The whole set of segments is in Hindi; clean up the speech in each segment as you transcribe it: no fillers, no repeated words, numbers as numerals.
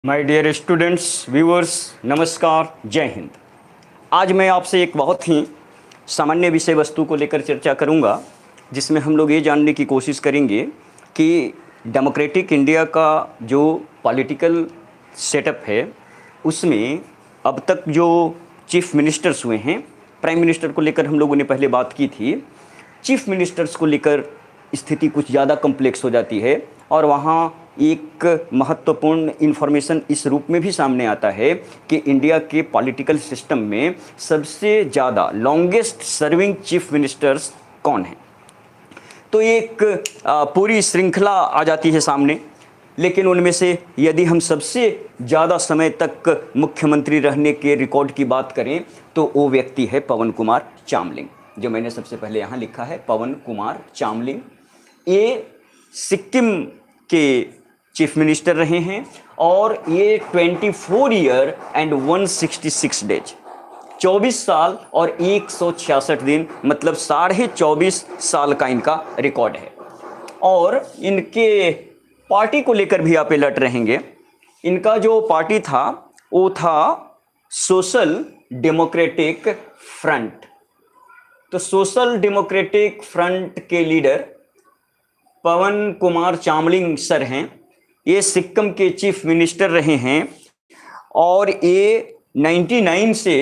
माय डियर स्टूडेंट्स व्यूअर्स, नमस्कार, जय हिंद। आज मैं आपसे एक बहुत ही सामान्य विषय वस्तु को लेकर चर्चा करूंगा, जिसमें हम लोग ये जानने की कोशिश करेंगे कि डेमोक्रेटिक इंडिया का जो पॉलिटिकल सेटअप है उसमें अब तक जो चीफ मिनिस्टर्स हुए हैं, प्राइम मिनिस्टर को लेकर हम लोगों ने पहले बात की थी। चीफ मिनिस्टर्स को लेकर स्थिति कुछ ज़्यादा कम्प्लेक्स हो जाती है और वहाँ एक महत्वपूर्ण इन्फॉर्मेशन इस रूप में भी सामने आता है कि इंडिया के पॉलिटिकल सिस्टम में सबसे ज़्यादा लॉन्गेस्ट सर्विंग चीफ मिनिस्टर्स कौन हैं। तो एक पूरी श्रृंखला आ जाती है सामने, लेकिन उनमें से यदि हम सबसे ज़्यादा समय तक मुख्यमंत्री रहने के रिकॉर्ड की बात करें तो वो व्यक्ति है पवन कुमार चामलिंग, जो मैंने सबसे पहले यहाँ लिखा है, पवन कुमार चामलिंग। ये सिक्किम के चीफ मिनिस्टर रहे हैं और ये 24 ईयर एंड 166 डेज, 24 साल और 166 दिन, मतलब 24.5 साल का इनका रिकॉर्ड है। और इनके पार्टी को लेकर भी आप अलर्ट रहेंगे। इनका जो पार्टी था वो था सोशल डेमोक्रेटिक फ्रंट। तो सोशल डेमोक्रेटिक फ्रंट के लीडर पवन कुमार चामलिंग सर हैं। ये सिक्किम के चीफ मिनिस्टर रहे हैं और ये 99 से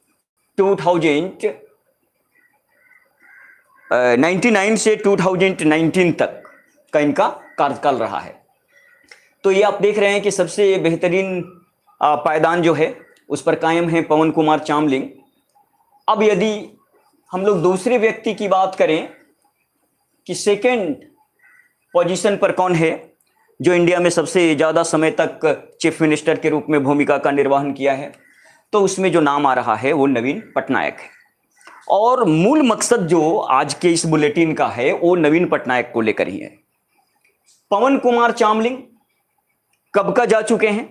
2019 तक का इनका कार्यकाल रहा है। तो ये आप देख रहे हैं कि सबसे बेहतरीन पायदान जो है उस पर कायम है पवन कुमार चामलिंग। अब यदि हम लोग दूसरे व्यक्ति की बात करें कि सेकेंड पोजीशन पर कौन है जो इंडिया में सबसे ज़्यादा समय तक चीफ मिनिस्टर के रूप में भूमिका का निर्वहन किया है, तो उसमें जो नाम आ रहा है वो नवीन पटनायक है। और मूल मकसद जो आज के इस बुलेटिन का है वो नवीन पटनायक को लेकर ही है। पवन कुमार चामलिंग कब का जा चुके हैं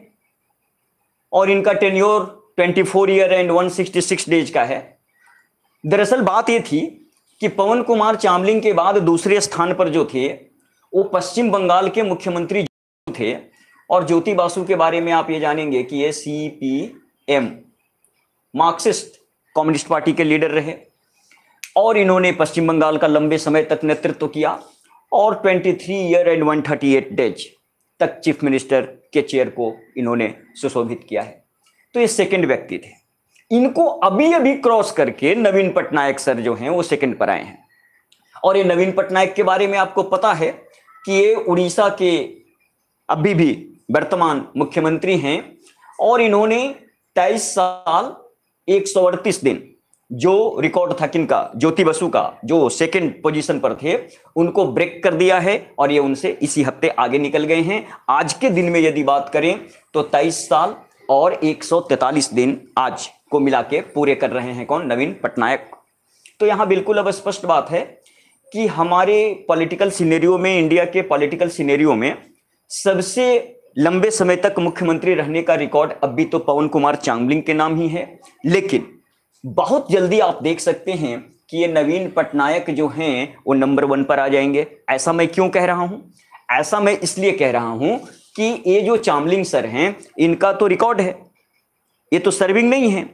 और इनका टेन्योर 24 ईयर एंड 166 डेज का है। दरअसल बात ये थी कि पवन कुमार चामलिंग के बाद दूसरे स्थान पर जो थे वो पश्चिम बंगाल के मुख्यमंत्री थे। और ज्योति बासु के बारे में आप ये जानेंगे कि ये CPM मार्क्सिस्ट कम्युनिस्ट पार्टी के लीडर रहे और इन्होंने पश्चिम बंगाल का लंबे समय तक नेतृत्व किया और 23 ईयर एंड 138 डेज तक चीफ मिनिस्टर के चेयर को इन्होंने सुशोभित किया है। तो ये सेकंड व्यक्ति थे। इनको अभी अभी क्रॉस करके नवीन पटनायक सर जो हैं वो सेकंड पर आए हैं। और ये नवीन पटनायक के बारे में आपको पता है कि ये उड़ीसा के अभी भी वर्तमान मुख्यमंत्री हैं और इन्होंने 23 साल 138 दिन जो रिकॉर्ड था किनका, ज्योति बसु का, जो सेकंड पोजीशन पर थे, उनको ब्रेक कर दिया है और ये उनसे इसी हफ्ते आगे निकल गए हैं। आज के दिन में यदि बात करें तो 23 साल और 143 दिन आज को मिला के पूरे कर रहे हैं कौन, नवीन पटनायक। तो यहां बिल्कुल अब स्पष्ट बात है कि हमारे पॉलिटिकल सिनेरियो में, इंडिया के पॉलिटिकल सिनेरियो में सबसे लंबे समय तक मुख्यमंत्री रहने का रिकॉर्ड अभी तो पवन कुमार चामलिंग के नाम ही है। लेकिन बहुत जल्दी आप देख सकते हैं कि ये नवीन पटनायक जो हैं वो नंबर 1 पर आ जाएंगे। ऐसा मैं क्यों कह रहा हूं? ऐसा मैं इसलिए कह रहा हूं कि ये जो चामलिंग सर हैं इनका तो रिकॉर्ड है, ये तो सर्विंग नहीं है,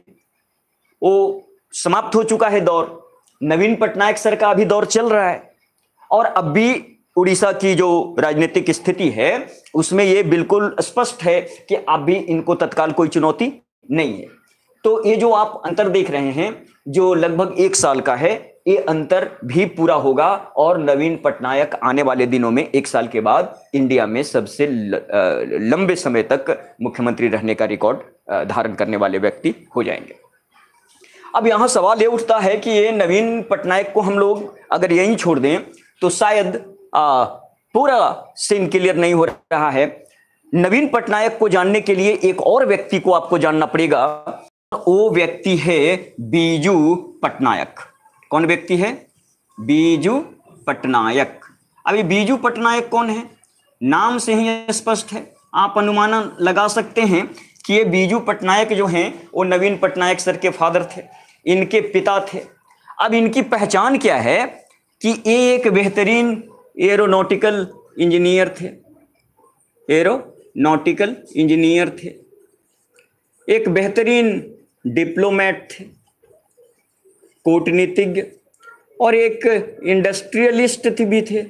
वो समाप्त हो चुका है दौर। नवीन पटनायक सर का अभी दौर चल रहा है और अभी उड़ीसा की जो राजनीतिक स्थिति है उसमें यह बिल्कुल स्पष्ट है कि अभी इनको तत्काल कोई चुनौती नहीं है। तो ये जो आप अंतर देख रहे हैं जो लगभग 1 साल का है, ये अंतर भी पूरा होगा और नवीन पटनायक आने वाले दिनों में 1 साल के बाद इंडिया में सबसे लंबे समय तक मुख्यमंत्री रहने का रिकॉर्ड धारण करने वाले व्यक्ति हो जाएंगे। अब यहां सवाल ये उठता है कि ये नवीन पटनायक को हम लोग अगर यहीं छोड़ दें तो शायद पूरा सीन क्लियर नहीं हो रहा है। नवीन पटनायक को जानने के लिए एक और व्यक्ति को आपको जानना पड़ेगा। वो व्यक्ति है बीजू पटनायक। कौन व्यक्ति है? बीजू पटनायक। अभी बीजू पटनायक कौन है? नाम से ही स्पष्ट है, आप अनुमान लगा सकते हैं कि ये बीजू पटनायक जो हैं वो नवीन पटनायक सर के फादर थे, इनके पिता थे। अब इनकी पहचान क्या है कि ये एक बेहतरीन एरोनॉटिकल इंजीनियर थे, एरो नॉटिकल इंजीनियर थे, एक बेहतरीन डिप्लोमेट थे, कूटनीतिज्ञ, और एक इंडस्ट्रियलिस्ट भी थे,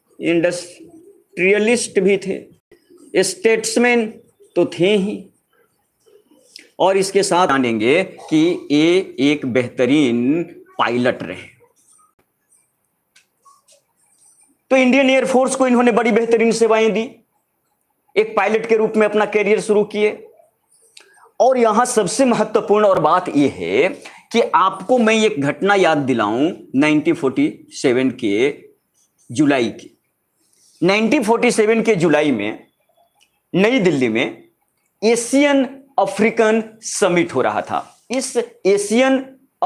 स्टेट्समैन तो थे ही। और इसके साथ जानेंगे कि ये एक बेहतरीन पायलट रहे। तो इंडियन एयरफोर्स को इन्होंने बड़ी बेहतरीन सेवाएं दी, एक पायलट के रूप में अपना कैरियर शुरू किए। और यहां सबसे महत्वपूर्ण और बात यह है कि आपको मैं एक घटना याद दिलाऊं 1947 के जुलाई की। 1947 के जुलाई में नई दिल्ली में एशियन अफ्रीकन समिट हो रहा था। इस एशियन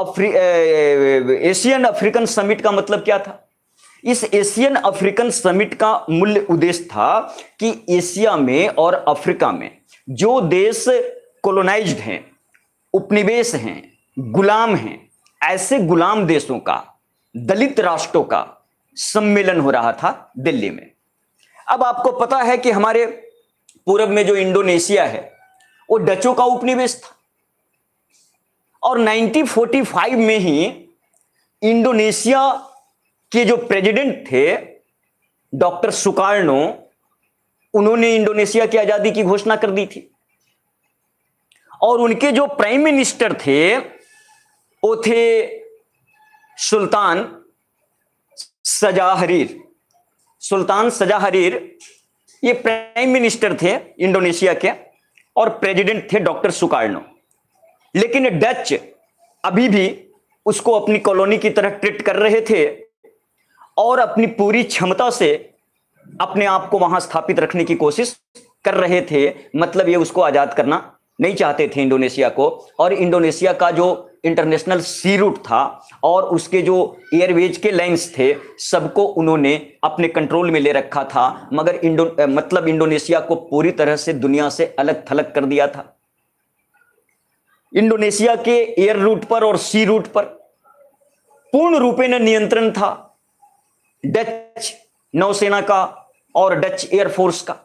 अफ्रीकन समिट का मतलब क्या था? इस एशियन अफ्रीकन समिट का मूल उद्देश्य था कि एशिया में और अफ्रीका में जो देश कॉलोनाइज्ड हैं, उपनिवेश हैं, गुलाम हैं, ऐसे गुलाम देशों का, दलित राष्ट्रों का सम्मेलन हो रहा था दिल्ली में। अब आपको पता है कि हमारे पूरब में जो इंडोनेशिया है वो डचों का उपनिवेश था, और 1945 में ही इंडोनेशिया के जो प्रेसिडेंट थे डॉक्टर सुकार्नो, उन्होंने इंडोनेशिया की आजादी की घोषणा कर दी थी। और उनके जो प्राइम मिनिस्टर थे वो थे सुल्तान सजा हरीर। सुल्तान सजा हरीर ये प्राइम मिनिस्टर थे इंडोनेशिया के, और प्रेसिडेंट थे डॉक्टर सुकार्नो। लेकिन डच अभी भी उसको अपनी कॉलोनी की तरह ट्रीट कर रहे थे और अपनी पूरी क्षमता से अपने आप को वहां स्थापित रखने की कोशिश कर रहे थे। मतलब ये उसको आजाद करना नहीं चाहते थे इंडोनेशिया को। और इंडोनेशिया का जो इंटरनेशनल सी रूट था और उसके जो एयरवेज के लाइंस थे, सबको उन्होंने अपने कंट्रोल में ले रखा था। मगर इंडोनेशिया को पूरी तरह से दुनिया से अलग थलग कर दिया था। इंडोनेशिया के एयर रूट पर और सी रूट पर पूर्ण रूपेण नियंत्रण था डच नौसेना का और डच एयरफोर्स का।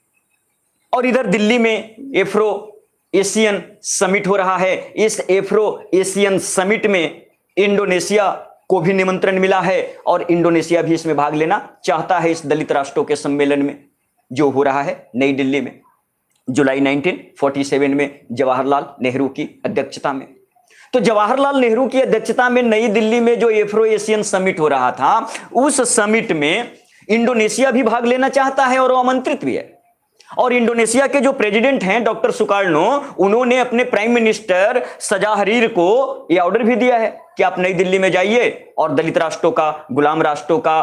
और इधर दिल्ली में एफ्रो एशियन समिट हो रहा है। इस एफ्रो एशियन समिट में इंडोनेशिया को भी निमंत्रण मिला है और इंडोनेशिया भी इसमें भाग लेना चाहता है, इस दलित राष्ट्रों के सम्मेलन में जो हो रहा है नई दिल्ली में जुलाई 1947 में जवाहरलाल नेहरू की अध्यक्षता में। तो जवाहरलाल नेहरू की अध्यक्षता में नई दिल्ली में जो एफ्रो एशियन समिट हो रहा था, उस समिट में इंडोनेशिया भी भाग लेना चाहता है और वो आमंत्रित भी है। और इंडोनेशिया के जो प्रेसिडेंट हैं डॉक्टर सुकार्नो, उन्होंने अपने प्राइम मिनिस्टर सजा हरीर को यह ऑर्डर भी दिया है कि आप नई दिल्ली में जाइए और दलित राष्ट्रों का, गुलाम राष्ट्रों का,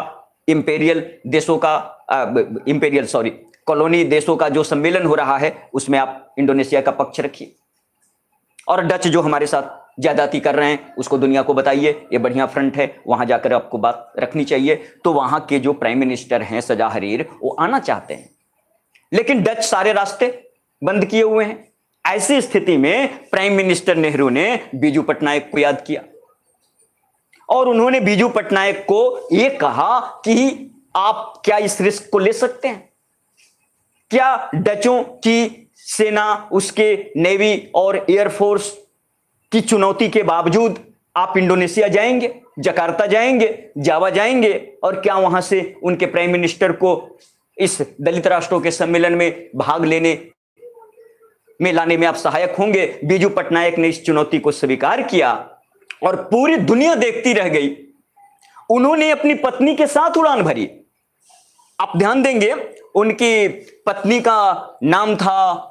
कॉलोनी देशों का जो सम्मेलन हो रहा है उसमें आप इंडोनेशिया का पक्ष रखिए। और डच जो हमारे साथ ज्यादती कर रहे हैं उसको दुनिया को बताइए ये बढ़िया फ्रंट है, वहां जाकर आपको बात रखनी चाहिए। तो वहां के जो प्राइम मिनिस्टर हैं सजा हरीर, वो आना चाहते हैं, लेकिन डच सारे रास्ते बंद किए हुए हैं। ऐसी स्थिति में प्राइम मिनिस्टर नेहरू ने बीजू पटनायक को याद किया और उन्होंने बीजू पटनायक को यह कहा कि आप क्या इस रिस्क को ले सकते हैं? क्या डचों की सेना, उसके नेवी और एयरफोर्स की चुनौती के बावजूद आप इंडोनेशिया जाएंगे, जकार्ता जाएंगे, जावा जाएंगे, और क्या वहां से उनके प्राइम मिनिस्टर को इस दलित राष्ट्रों के सम्मेलन में भाग लेने में लाने में आप सहायक होंगे? बीजू पटनायक ने इस चुनौती को स्वीकार किया और पूरी दुनिया देखती रह गई। उन्होंने अपनी पत्नी के साथ उड़ान भरी। आप ध्यान देंगे उनकी पत्नी का नाम था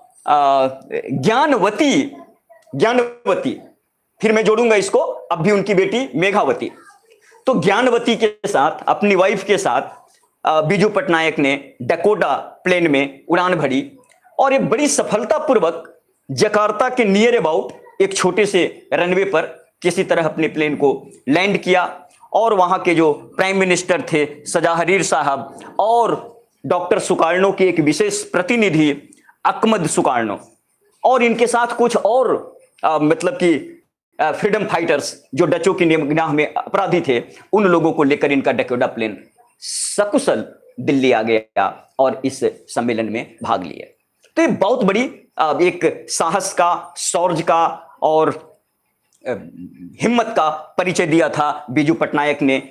ज्ञानवती, फिर मैं जोड़ूंगा इसको, अब भी उनकी बेटी मेघावती। तो ज्ञानवती के साथ, अपनी वाइफ के साथ बीजू पटनायक ने डकोटा प्लेन में उड़ान भरी और एक बड़ी सफलतापूर्वक जकार्ता के नियर अबाउट एक छोटे से रनवे पर किसी तरह अपने प्लेन को लैंड किया। और वहां के जो प्राइम मिनिस्टर थे सजा हरीर साहब और डॉक्टर सुकार्नो के एक विशेष प्रतिनिधि अकमद सुकार्नो और इनके साथ कुछ और फ्रीडम फाइटर्स जो डचों की निगाह में अपराधी थे, उन लोगों को लेकर इनका डकोटा प्लेन सकुशल दिल्ली आ गया और इस सम्मेलन में भाग लिया। तो ये बहुत बड़ी एक साहस का, शौर्य का और हिम्मत का परिचय दिया था बीजू पटनायक ने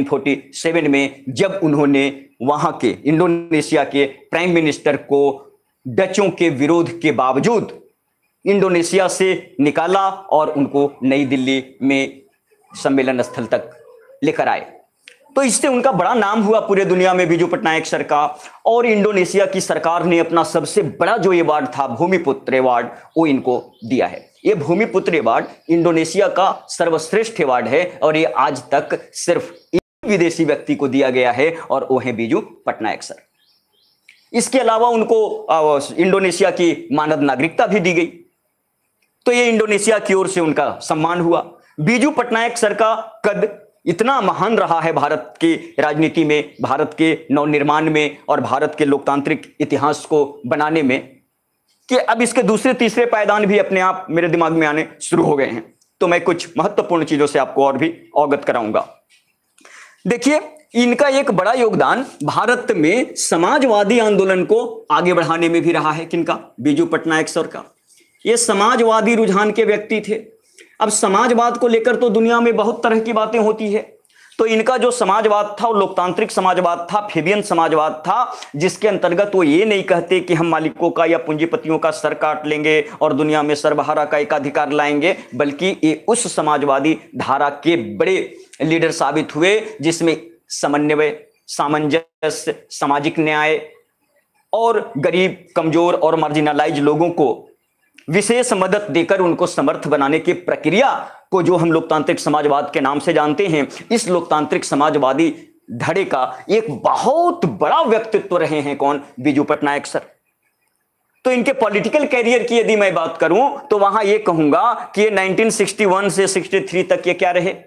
1947 में, जब उन्होंने वहां के इंडोनेशिया के प्राइम मिनिस्टर को डचों के विरोध के बावजूद इंडोनेशिया से निकाला और उनको नई दिल्ली में सम्मेलन स्थल तक लेकर आए। तो इससे उनका बड़ा नाम हुआ पूरे दुनिया में बीजू पटनायक सर का। और इंडोनेशिया की सरकार ने अपना सबसे बड़ा जो अवार्ड था, भूमिपुत्र अवार्ड, वो इनको दिया है। ये भूमिपुत्र अवार्ड इंडोनेशिया का सर्वश्रेष्ठ अवार्ड है और ये आज तक सिर्फ एक विदेशी व्यक्ति को दिया गया है और वो है बीजू पटनायक सर। इसके अलावा उनको इंडोनेशिया की मानव नागरिकता भी दी गई। तो ये इंडोनेशिया की ओर से उनका सम्मान हुआ। बीजू पटनायक सर का कद इतना महान रहा है भारत की राजनीति में, भारत के नवनिर्माण में और भारत के लोकतांत्रिक इतिहास को बनाने में, कि अब इसके दूसरे तीसरे पायदान भी अपने आप मेरे दिमाग में आने शुरू हो गए हैं। तो मैं कुछ महत्वपूर्ण चीजों से आपको और भी अवगत कराऊंगा। देखिए, इनका एक बड़ा योगदान भारत में समाजवादी आंदोलन को आगे बढ़ाने में भी रहा है। किनका? बीजू पटनायक सर का। ये समाजवादी रुझान के व्यक्ति थे। अब समाजवाद को लेकर तो दुनिया में बहुत तरह की बातें होती है, तो इनका जो समाजवाद था वो लोकतांत्रिक समाजवाद था, फेबियन समाजवाद था, जिसके अंतर्गत वो ये नहीं कहते कि हम मालिकों का या पूंजीपतियों का सर काट लेंगे और दुनिया में सर्वहारा का एकाधिकार लाएंगे, बल्कि ये उस समाजवादी धारा के बड़े लीडर साबित हुए जिसमें समन्वय, सामंजस्य, सामाजिक न्याय और गरीब, कमजोर और मार्जिनलाइज लोगों को विशेष मदद देकर उनको समर्थ बनाने की प्रक्रिया को जो हम लोकतांत्रिक समाजवाद के नाम से जानते हैं, इस लोकतांत्रिक समाजवादी धड़े का एक बहुत बड़ा व्यक्तित्व रहे हैं। कौन? बीजू पटनायक सर। तो इनके पॉलिटिकल कैरियर की यदि मैं बात करूं तो वहां यह कहूंगा कि ये 1961 से 63 तक ये क्या रहे?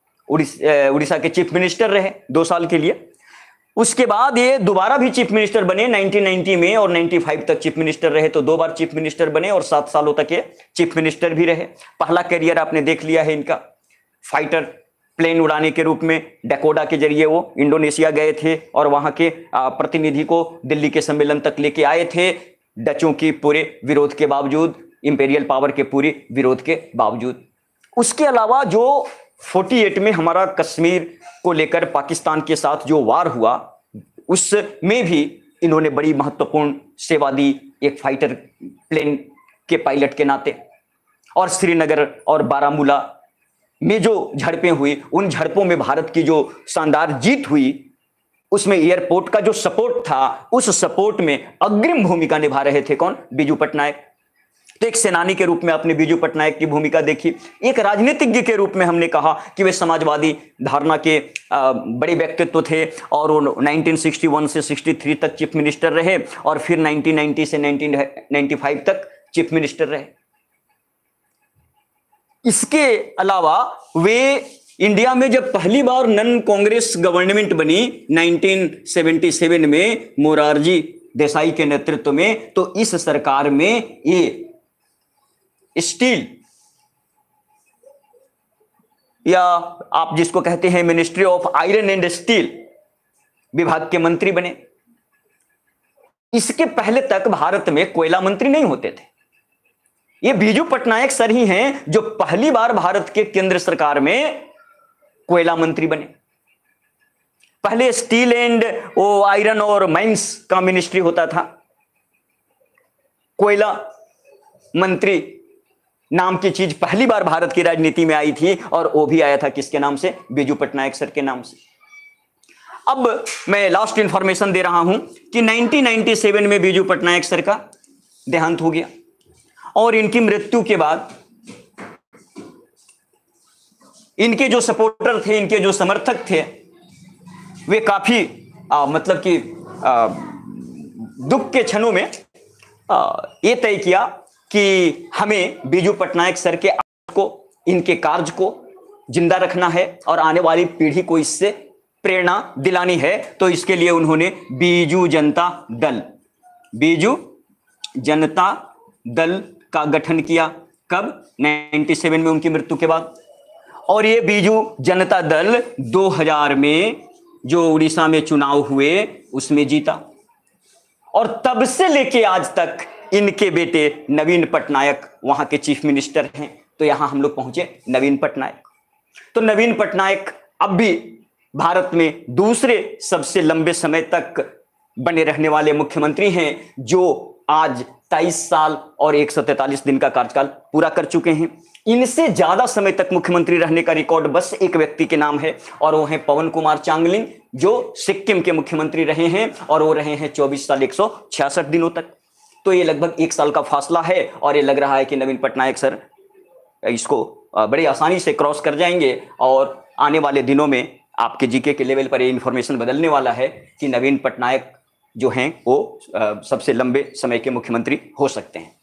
उड़ीसा के चीफ मिनिस्टर रहे 2 साल के लिए। उसके बाद ये दोबारा भी चीफ मिनिस्टर बने 1990 में और 95 तक चीफ मिनिस्टर रहे। तो 2 बार चीफ मिनिस्टर बने और 7 सालों तक ये चीफ मिनिस्टर भी रहे। पहला कैरियर आपने देख लिया है इनका, फाइटर प्लेन उड़ाने के रूप में डकोडा के जरिए वो इंडोनेशिया गए थे और वहां के प्रतिनिधि को दिल्ली के सम्मेलन तक लेके आए थे, डचों की पूरे विरोध के बावजूद, इंपेरियल पावर के पूरे विरोध के बावजूद। उसके अलावा जो 48 में हमारा कश्मीर को लेकर पाकिस्तान के साथ जो वार हुआ, उसमें भी इन्होंने बड़ी महत्वपूर्ण सेवा दी एक फाइटर प्लेन के पायलट के नाते। और श्रीनगर और बारामूला में जो झड़पें हुई, उन झड़पों में भारत की जो शानदार जीत हुई, उसमें एयरपोर्ट का जो सपोर्ट था, उस सपोर्ट में अग्रिम भूमिका निभा रहे थे कौन? बीजू पटनायक। तो एक सेनानी के रूप में आपने बीजू पटनायक की भूमिका देखी। एक राजनीतिज्ञ के रूप में हमने कहा कि वे समाजवादी धारणा के बड़े व्यक्तित्व थे और वो 1961 से 63 तक चीफ मिनिस्टर रहे और फिर 1990 से 1995 तक चीफ मिनिस्टर रहे। इसके अलावा वे इंडिया में जब पहली बार नन कांग्रेस गवर्नमेंट बनी 1977 में मोरारजी देसाई के नेतृत्व में, तो इस सरकार में ये स्टील या आप जिसको कहते हैं ministry of iron and steel विभाग के मंत्री बने। इसके पहले तक भारत में कोयला मंत्री नहीं होते थे। ये बीजू पटनायक सर ही हैं जो पहली बार भारत के केंद्र सरकार में कोयला मंत्री बने। पहले स्टील एंड वो आयरन और माइंस का मिनिस्ट्री होता था, कोयला मंत्री नाम की चीज पहली बार भारत की राजनीति में आई थी और वो भी आया था किसके नाम से? बीजू पटनायक सर के नाम से। अब मैं लास्ट इंफॉर्मेशन दे रहा हूं कि 1997 में बीजू पटनायक सर का देहांत हो गया और इनकी मृत्यु के बाद इनके जो सपोर्टर थे, इनके जो समर्थक थे, वे काफी मतलब कि दुख के क्षणों में ये तय किया कि हमें बीजू पटनायक सर के को, इनके कार्य को जिंदा रखना है और आने वाली पीढ़ी को इससे प्रेरणा दिलानी है। तो इसके लिए उन्होंने बीजू जनता दल का गठन किया। कब? 97 में उनकी मृत्यु के बाद। और ये बीजू जनता दल 2000 में जो उड़ीसा में चुनाव हुए उसमें जीता और तब से लेके आज तक इनके बेटे नवीन पटनायक वहां के चीफ मिनिस्टर हैं। तो यहां हम लोग पहुंचे नवीन पटनायक। तो नवीन पटनायक अब भी भारत में दूसरे सबसे लंबे समय तक बने रहने वाले मुख्यमंत्री हैं, जो आज 23 साल और 143 दिन का कार्यकाल पूरा कर चुके हैं। इनसे ज्यादा समय तक मुख्यमंत्री रहने का रिकॉर्ड बस एक व्यक्ति के नाम है, और वो है पवन कुमार चामलिंग, जो सिक्किम के मुख्यमंत्री रहे हैं, और वो रहे हैं 24 साल 166 दिनों तक। तो ये लगभग 1 साल का फासला है, और ये लग रहा है कि नवीन पटनायक सर इसको बड़ी आसानी से क्रॉस कर जाएंगे, और आने वाले दिनों में आपके जीके के लेवल पर ये इंफॉर्मेशन बदलने वाला है कि नवीन पटनायक जो हैं वो सबसे लंबे समय के मुख्यमंत्री हो सकते हैं।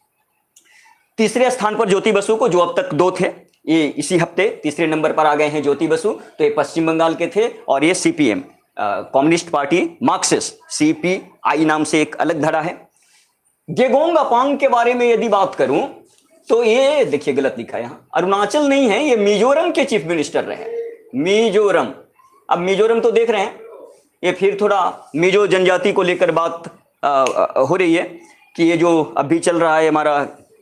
तीसरे स्थान पर ज्योति बसु को, जो अब तक 2 थे, ये इसी हफ्ते तीसरे नंबर पर आ गए हैं ज्योति बसु। तो ये पश्चिम बंगाल के थे, और ये CPM Communist Party Marxist CPI नाम से एक अलग धड़ा है। गेगोंग अपांग के बारे में यदि बात करूं तो ये देखिए गलत लिखा है, यहां अरुणाचल नहीं है, ये मिजोरम के चीफ मिनिस्टर रहे। मिजोरम, अब मिजोरम तो देख रहे हैं, ये फिर थोड़ा मिजो जनजाति को लेकर बात हो रही है कि ये जो अभी चल रहा है हमारा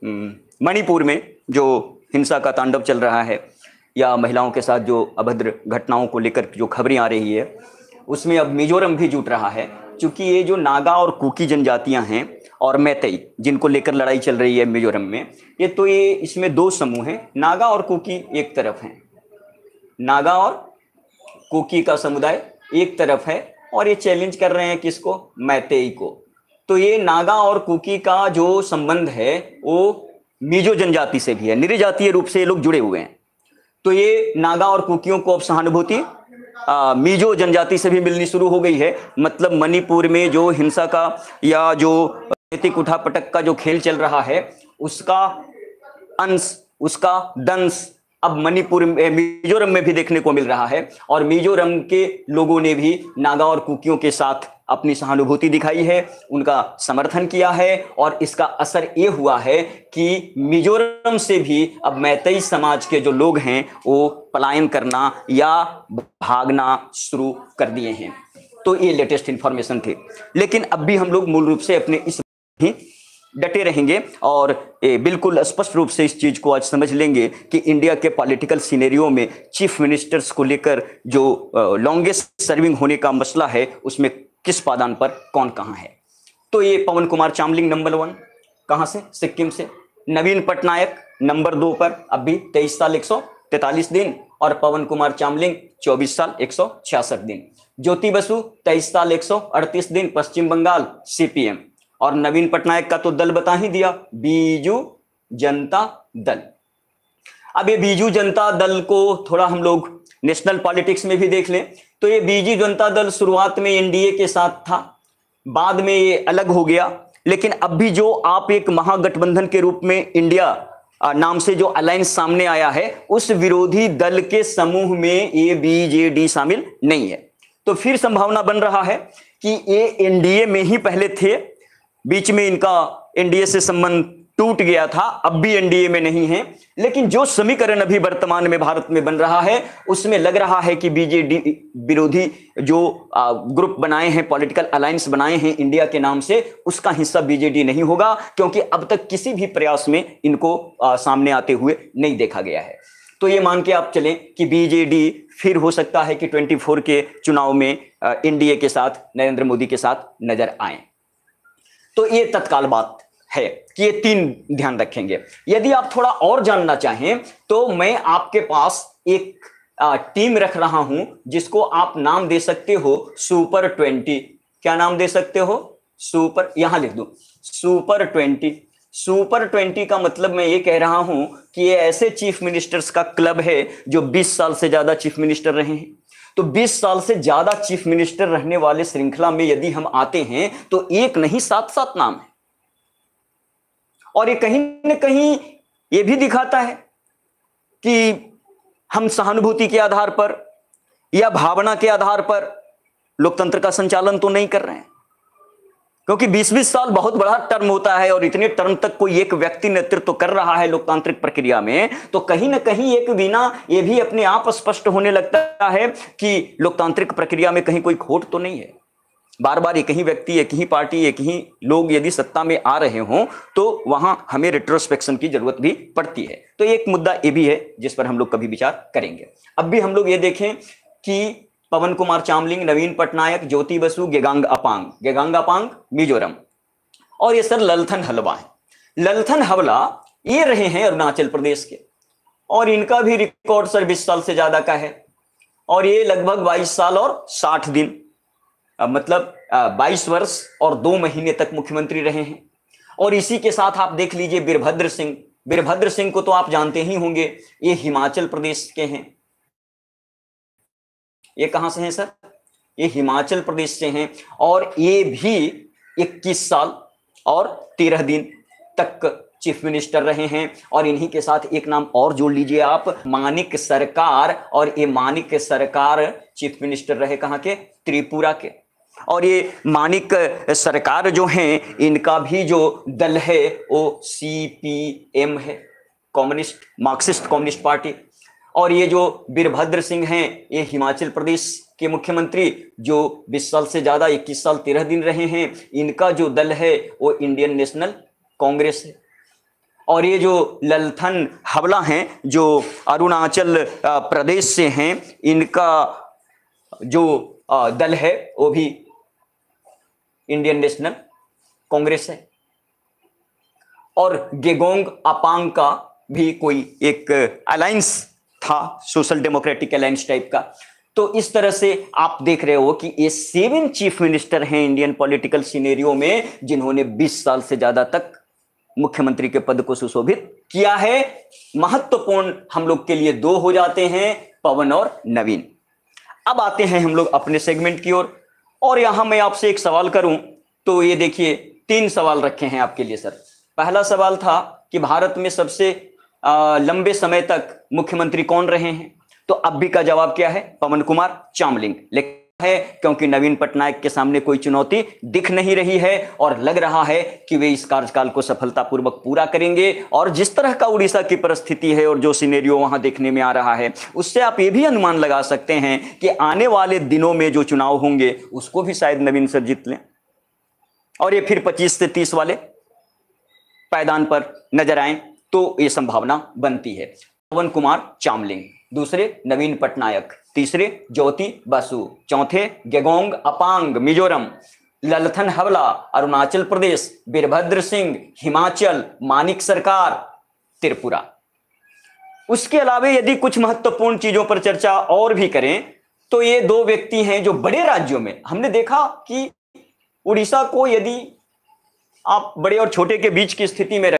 मणिपुर में जो हिंसा का तांडव चल रहा है, या महिलाओं के साथ जो अभद्र घटनाओं को लेकर जो खबरें आ रही है, उसमें अब मिजोरम भी जुट रहा है। क्योंकि ये जो नागा और कुकी जनजातियां हैं और मैतेई, जिनको लेकर लड़ाई चल रही है मिजोरम में, ये इसमें 2 समूह हैं। नागा और कुकी एक तरफ हैं, नागा और कुकी का समुदाय एक तरफ है, और ये चैलेंज कर रहे हैं किसको? मैतेई को। तो ये नागा और कुकी का जो संबंध है वो मिजो जनजाति से भी है, निरजातीय रूप से ये लोग जुड़े हुए हैं। तो ये नागा और कुकियों को अब सहानुभूति मिजो जनजाति से भी मिलनी शुरू हो गई है। मतलब मणिपुर में जो हिंसा का या जो राजनीतिक उठापटक का जो खेल चल रहा है, उसका अंश, उसका दंश अब मणिपुर में, मिजोरम में भी देखने को मिल रहा है। और मिजोरम के लोगों ने भी नागा और कुकियों के साथ अपनी सहानुभूति दिखाई है, उनका समर्थन किया है, और इसका असर ये हुआ है कि मिजोरम से भी अब मैतेई समाज के जो लोग हैं वो पलायन करना या भागना शुरू कर दिए हैं। तो ये लेटेस्ट इंफॉर्मेशन थी, लेकिन अब भी हम लोग मूल रूप से अपने इस ही डटे रहेंगे, और बिल्कुल स्पष्ट रूप से इस चीज को आज समझ लेंगे कि इंडिया के पॉलिटिकल सिनेरियो में चीफ मिनिस्टर्स को लेकर जो लॉन्गेस्ट सर्विंग होने का मसला है, उसमें किस पादान पर कौन कहां है। तो ये पवन कुमार चामलिंग नंबर 1, कहां से? सिक्किम से। नवीन पटनायक नंबर 2 पर, अब भी 23 साल 143 दिन, और पवन कुमार चामलिंग 24 साल 166 दिन। ज्योति बसु 23 साल 138 दिन, पश्चिम बंगाल सीपीएम। और नवीन पटनायक का तो दल बता ही दिया, बीजू जनता दल। अब ये बीजू जनता दल को थोड़ा हम लोग नेशनल पॉलिटिक्स में भी देख लें तो ये बीजू जनता दल शुरुआत में एनडीए के साथ था, बाद में ये अलग हो गया, लेकिन अब भी जो आप एक महागठबंधन के रूप में इंडिया नाम से जो अलायंस सामने आया है, उस विरोधी दल के समूह में ये बीजेडी शामिल नहीं है। तो फिर संभावना बन रहा है कि ये एनडीए में ही पहले थे, बीच में इनका एनडीए से संबंध टूट गया था, अब भी एनडीए में नहीं है, लेकिन जो समीकरण अभी वर्तमान में भारत में बन रहा है उसमें लग रहा है कि बीजेडी विरोधी जो ग्रुप बनाए हैं, पॉलिटिकल अलायंस बनाए हैं इंडिया के नाम से, उसका हिस्सा बीजेडी नहीं होगा, क्योंकि अब तक किसी भी प्रयास में इनको सामने आते हुए नहीं देखा गया है। तो ये मान के आप चलें कि बीजेडी फिर हो सकता है कि 24 के चुनाव में एनडीए के साथ, नरेंद्र मोदी के साथ नजर आए। तो ये तत्काल बात है कि ये 3 ध्यान रखेंगे। यदि आप थोड़ा और जानना चाहें तो मैं आपके पास एक टीम रख रहा हूं जिसको आप नाम दे सकते हो सुपर 20। क्या नाम दे सकते हो? सुपर, यहां लिख दो सुपर 20। सुपर 20 का मतलब मैं ये कह रहा हूं कि ये ऐसे चीफ मिनिस्टर्स का क्लब है जो 20 साल से ज्यादा चीफ मिनिस्टर रहे हैं। तो 20 साल से ज्यादा चीफ मिनिस्टर रहने वाले श्रृंखला में यदि हम आते हैं तो एक नहीं 7 नाम है, और ये कहीं न कहीं ये भी दिखाता है कि हम सहानुभूति के आधार पर या भावना के आधार पर लोकतंत्र का संचालन तो नहीं कर रहे हैं, क्योंकि 20-20 साल बहुत बड़ा टर्म होता है, और इतने टर्म तक कोई एक व्यक्ति नेतृत्व कर रहा है लोकतांत्रिक प्रक्रिया में, तो कहीं ना कहीं एक बिना ये भी अपने आप स्पष्ट होने लगता है कि लोकतांत्रिक प्रक्रिया में कहीं कोई खोट तो नहीं है। बार बार एक ही व्यक्ति, एक ही पार्टी, एक ही लोग यदि सत्ता में आ रहे हों तो वहां हमें रेट्रोस्पेक्शन की जरूरत भी पड़ती है। तो एक मुद्दा ये भी है जिस पर हम लोग कभी विचार करेंगे। अब भी हम लोग ये देखें कि पवन कुमार चामलिंग, नवीन पटनायक, ज्योति बसु, गेगांग अपांग मिजोरम, और ये सर ललथन हलवा है। ललथन हवला ये रहे हैं अरुणाचल प्रदेश के, और इनका भी रिकॉर्ड सर 20 साल से ज्यादा का है, और ये लगभग 22 साल और 60 दिन, मतलब 22 वर्ष और 2 महीने तक मुख्यमंत्री रहे हैं। और इसी के साथ आप देख लीजिए वीरभद्र सिंह को तो आप जानते ही होंगे, ये हिमाचल प्रदेश के हैं। ये कहां से हैं सर? ये हिमाचल प्रदेश से हैं, और ये भी 21 साल और 13 दिन तक चीफ मिनिस्टर रहे हैं। और इन्हीं के साथ एक नाम और जोड़ लीजिए आप, मानिक सरकार, और ये मानिक सरकार चीफ मिनिस्टर रहे कहां के? त्रिपुरा के। और ये मानिक सरकार जो हैं, इनका भी जो दल है वो CPM है, मार्क्सिस्ट कम्युनिस्ट पार्टी। और ये जो वीरभद्र सिंह हैं, ये हिमाचल प्रदेश के मुख्यमंत्री जो 20 साल से ज्यादा, 21 साल 13 दिन रहे हैं, इनका जो दल है वो इंडियन नेशनल कांग्रेस है। और ये जो ललथन हवला हैं जो अरुणाचल प्रदेश से हैं, इनका जो दल है वो भी इंडियन नेशनल कांग्रेस है। और गेगोंग अपांग का भी कोई एक अलायंस था, सोशल डेमोक्रेटिक अलायंस टाइप का। तो इस तरह से आप देख रहे हो कि ये 7 चीफ मिनिस्टर हैं इंडियन पॉलिटिकल सिनेरियो में, जिन्होंने 20 साल से ज्यादा तक मुख्यमंत्री के पद को सुशोभित किया है। महत्वपूर्ण हम लोग के लिए 2 हो जाते हैं, पवन और नवीन। अब आते हैं हम लोग अपने सेगमेंट की ओर, और यहां मैं आपसे एक सवाल करूं तो ये देखिए 3 सवाल रखे हैं आपके लिए सर। पहला सवाल था कि भारत में सबसे लंबे समय तक मुख्यमंत्री कौन रहे हैं? तो अब भी का जवाब क्या है? पवन कुमार चामलिंग। लेकिन है क्योंकि नवीन पटनायक के सामने कोई चुनौती दिख नहीं रही है, और लग रहा है कि वे इस कार्यकाल को सफलतापूर्वक पूरा करेंगे। और जिस तरह का उड़ीसा की परिस्थिति है और जो सिनेरियो वहां देखने में आ रहा है, उससे आप ये भी अनुमान लगा सकते हैं कि आने वाले दिनों में जो चुनाव होंगे उसको भी शायद नवीन सर जीत लें, और ये फिर 25 से 30 वाले पायदान पर नजर आए, तो ये संभावना बनती है। पवन कुमार चामलिंग, दूसरे नवीन पटनायक, तीसरे ज्योति बसु, चौथे गेगोंग अपांग मिजोरम, ललथन हवला अरुणाचल प्रदेश, वीरभद्र सिंह हिमाचल, मानिक सरकार त्रिपुरा। उसके अलावा यदि कुछ महत्वपूर्ण चीजों पर चर्चा और भी करें तो ये 2 व्यक्ति हैं जो बड़े राज्यों में हमने देखा कि उड़ीसा को यदि आप बड़े और छोटे के बीच की स्थिति में